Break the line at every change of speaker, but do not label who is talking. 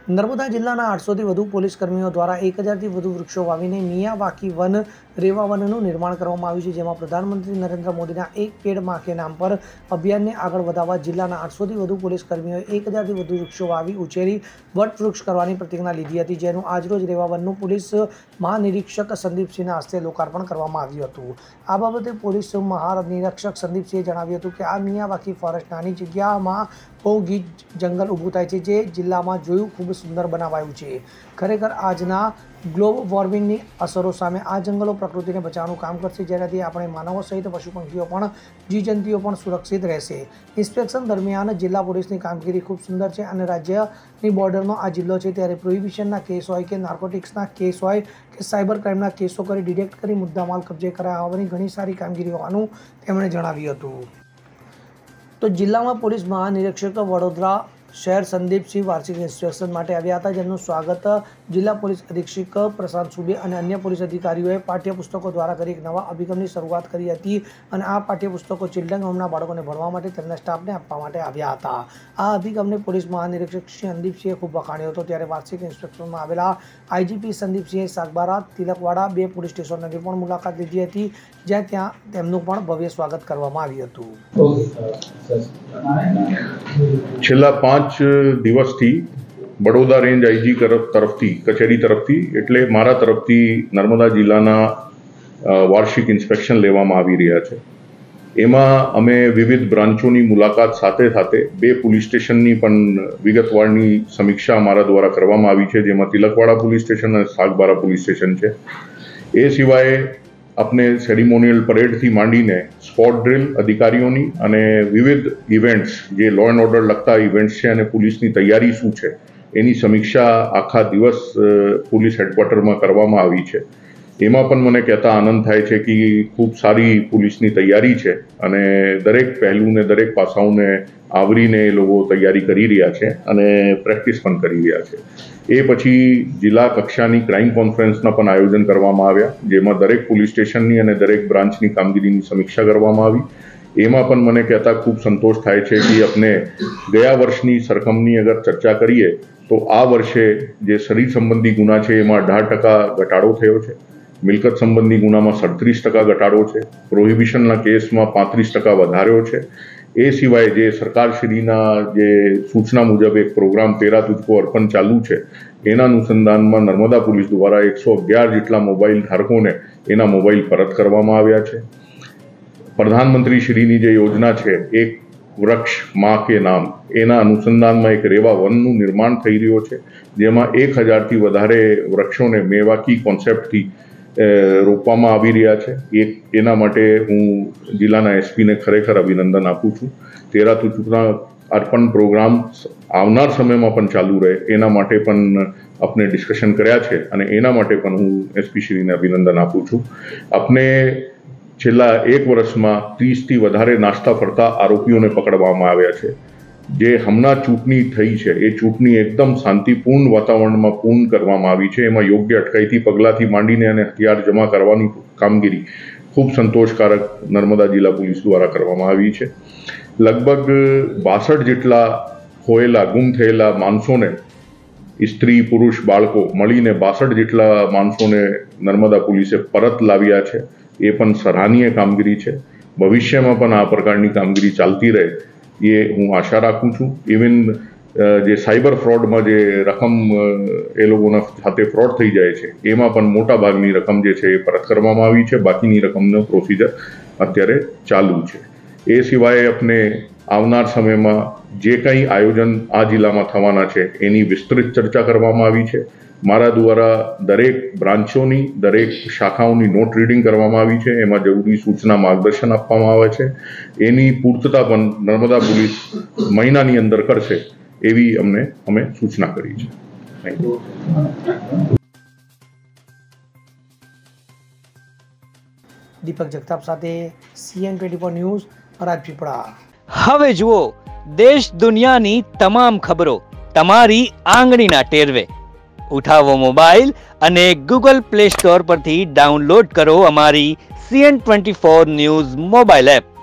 નર્મદા જિલ્લાના 800થી વધુ પોલીસ કર્મીઓ દ્વારા 1000થી વધુ વૃક્ષો વાવીને મિયાવાકી વન રેવા વનનું નિર્માણ કરવામાં આવ્યું છે, જેમાં પ્રધાનમંત્રી નરેન્દ્ર મોદીના એક પેડ માં કે નામ પર અભિયાનને આગળ વધારવા જિલ્લાના 800થી વધુ પોલીસ કર્મીઓએ 1000થી વધુ વૃક્ષો વાવી ઉછેરી વટવૃક્ષ કરવાની પ્રતિજ્ઞા લીધી હતી, જેનું આજરોજ રેવા વનનું પોલીસ મહાનિરીક્ષક સંદીપસિંહના હસ્તે લોકાર્પણ કરવામાં આવ્યું હતું। આ બાબતે પોલીસ મહાનિરીક્ષક સંદીપસિંહે જણાવ્યું હતું કે આ મિયાવાકી ફોરેસ્ટ નાની જગ્યામાં બહુ ગીચ જંગલ ઊભું થાય છે, જે જિલ્લામાં જોયું ખૂબ સુંદર બનાવાયું છે। ખરેખર આજના ગ્લોબલ વોર્મિંગની અસરો સામે આ જંગલો પ્રકૃતિને બચાવવાનું કામ કરશે, જેનાથી આપણે માનવો સહિત પશુ પંખીઓ પણ જીવજંતુઓ પણ સુરક્ષિત રહેશે। ઇન્સ્પેક્શન દરમિયાન જિલ્લા પોલીસની કામગીરી ખૂબ સુંદર છે અને રાજ્યની બોર્ડરનો આ જિલ્લો છે, ત્યારે પ્રોહિબિશનના કેસ હોય કે નાર્કોટિક્સના કેસ હોય કે સાયબર ક્રાઇમના કેસો કરી ડિટેક્ટ કરી મુદ્દામાલ કબજે કરાયા હોવાની ઘણી સારી કામગીરી હોવાનું તેમણે જણાવ્યું હતું। તો જિલ્લામાં પોલીસ મહાનિરીક્ષક વડોદરા શહેર સંદીપસિંહ વાર્ષિક ઇન્સ્પેક્શન માટે આવ્યા હતા, જેમનું સ્વાગત જિલ્લા પોલીસ અધિક્ષક પ્રશાંત સુબે અને અન્ય પોલીસ અધિકારીઓએ પાઠ્યપુસ્તકો દ્વારા કરી એક નવા અભિગમની શરૂઆત કરી હતી અને આ પાઠ્યપુસ્તકો ચિલ્ડ્રન હોમના બાળકોને ભણવા માટે તેમના સ્ટાફને આપવા માટે આવ્યા હતા। આ અભિગમને પોલીસ મહાનિરીક્ષક સંદીપસિંહે ખૂબ વખાણ્યો હતો, ત્યારે વાર્ષિક ઇન્સ્પેક્શનમાં આવેલા આઈજીપી સંદીપસિંહે સાગબારા, તિલકવાડા બે પોલીસ સ્ટેશનોની પણ મુલાકાત લીધી હતી, જ્યાં ત્યાં તેમનું પણ ભવ્ય સ્વાગત કરવામાં આવ્યું હતું।
છેલ્લા 5 દિવસથી બડોદરા રેન્જ આઈજી તરફથી કચેરી તરફથી એટલે મારા તરફથી નર્મદા જિલ્લાના વાર્ષિક ઇન્સ્પેક્શન લેવામાં આવી રહ્યા છે। એમાં અમે વિવિધ બ્રાન્ચોની મુલાકાત સાથે સાથે બે પોલીસ સ્ટેશનની પણ વિગતવારની સમીક્ષા અમારા દ્વારા કરવામાં આવી છે, જેમાં તિલકવાડા પોલીસ સ્ટેશન અને સાગબારા પોલીસ સ્ટેશન છે। એ સિવાય આપણે સેરેમોનિયલ પરેડથી માંડીને સ્પોટ ડ્રિલ અધિકારીઓની અને વિવિધ ઇવેન્ટ્સ જે લો એન્ડ ઓર્ડર લગતા ઇવેન્ટ્સ છે અને પોલીસની તૈયારી શું છે એની સમીક્ષા આખા દિવસ પોલીસ હેડક્વાર્ટરમાં કરવામાં આવી છે। એમાં પણ મને કહેતા આનંદ થાય છે કે ખૂબ સારી પોલીસની તૈયારી છે અને દરેક પહેલુંને દરેક પાસાઓને આવરીને એ લોકો તૈયારી કરી રહ્યા છે અને પ્રેક્ટિસ પણ કરી રહ્યા છે। એ પછી જિલ્લા કક્ષાની ક્રાઇમ કોન્ફરન્સના પણ આયોજન કરવામાં આવ્યા, જેમાં દરેક પોલીસ સ્ટેશનની અને દરેક બ્રાન્ચની કામગીરીની સમીક્ષા કરવામાં આવી। એમાં પણ મને કહેતા ખૂબ સંતોષ થાય છે કે આપણે ગયા વર્ષની સરખામણી અગર ચર્ચા કરીએ તો આ વર્ષે જે શરીર સંબંધી ગુના છે એમાં 18% ઘટાડો થયો છે, મિલકત સંબંધી ગુનામાં 37% ઘટાડો છે, પ્રોહિબિશનના કેસમાં 35% વધાર્યો છે। એ સિવાય જે સરકારશ્રીના જે સૂચના મુજબ એક પ્રોગ્રામ તેરા તુજકો અર્પણ ચાલુ છે, એના અનુસંધાનમાં નર્મદા પોલીસ દ્વારા 111 જેટલા મોબાઈલ ધારકોને એના મોબાઈલ પરત કરવામાં આવ્યા છે। પ્રધાનમંત્રી શ્રીની જે યોજના છે એક વૃક્ષ માં કે નામ, એના અનુસંધાનમાં એક રેવા વનનું નિર્માણ થઈ રહ્યો છે, જેમાં 1000થી વધારે વૃક્ષોને મેવાકી કોન્સેપ્ટથી રોપવામાં આવી રહ્યા છે। એના માટે હું જિલ્લાના એસપીને ખરેખર અભિનંદન આપું છું। તેરા તુજકોના અર્પણ પ્રોગ્રામ આવનાર સમયમાં પણ ચાલુ રહે એના માટે પણ આપણે ડિસ્કશન કર્યા છે અને એના માટે પણ હું એસપી શ્રીને અભિનંદન આપું છું। આપણે છેલ્લા 1 વર્ષમાં 30થી વધારે નાસ્તા ફરતા આરોપીઓને પકડવામાં આવ્યા છે। જે હમણાં ચૂંટણી થઈ છે એ ચૂંટણી એકદમ શાંતિપૂર્ણ વાતાવરણમાં પૂર્ણ કરવામાં આવી છે। એમાં યોગ્ય અટકાયતી પગલાંથી માંડીને અને હથિયાર જમા કરવાની કામગીરી ખૂબ સંતોષકારક નર્મદા જિલ્લા પોલીસ દ્વારા કરવામાં આવી છે। લગભગ 62 જેટલા ખોયેલા ગુમ થયેલા માણસોને, સ્ત્રી પુરુષ બાળકો મળીને 62 જેટલા માણસોને નર્મદા પોલીસે પરત લાવ્યા છે। એ પણ સરાહનીય કામગીરી છે। ભવિષ્યમાં પણ આ પ્રકારની કામગીરી ચાલતી રહે એ હું આશા રાખું છું। ઇવન જે સાયબર ફ્રોડમાં જે રકમ એ લોકોના સાથે ફ્રોડ થઈ જાય છે એમાં પણ મોટા ભાગની રકમ જે છે એ પરત કરવામાં આવી છે, બાકીની રકમનો પ્રોસિજર અત્યારે ચાલુ છે। એ સિવાય આપણે આવનાર સમયમાં જે કંઈ આયોજન આ જિલ્લામાં થવાના છે એની વિસ્તૃત ચર્ચા કરવામાં આવી છે। મારા દ્વારા દરેક બ્રાન્ચોની દરેક શાખાઓની નોટ રીડિંગ કરવામાં આવી છે, એમાં જરૂરી સૂચના માર્ગદર્શન આપવામાં આવે છે। એની પૂર્તતા પણ નર્મદા પોલીસ મહિનાની અંદર કરશે એવી અમે સૂચના કરી છે। Thank you.
દીપક જગતાપ સાથે CN24 ન્યૂઝ રાજપીપળા।
હવે જુઓ દેશ દુનિયાની તમામ ખબરો તમારી આંગળીના ટેરવે। ઉઠાવો મોબાઈલ અને ગૂગલ પ્લે સ્ટોર પરથી ડાઉનલોડ કરો અમારી CN24 ન્યૂઝ મોબાઈલ એપ।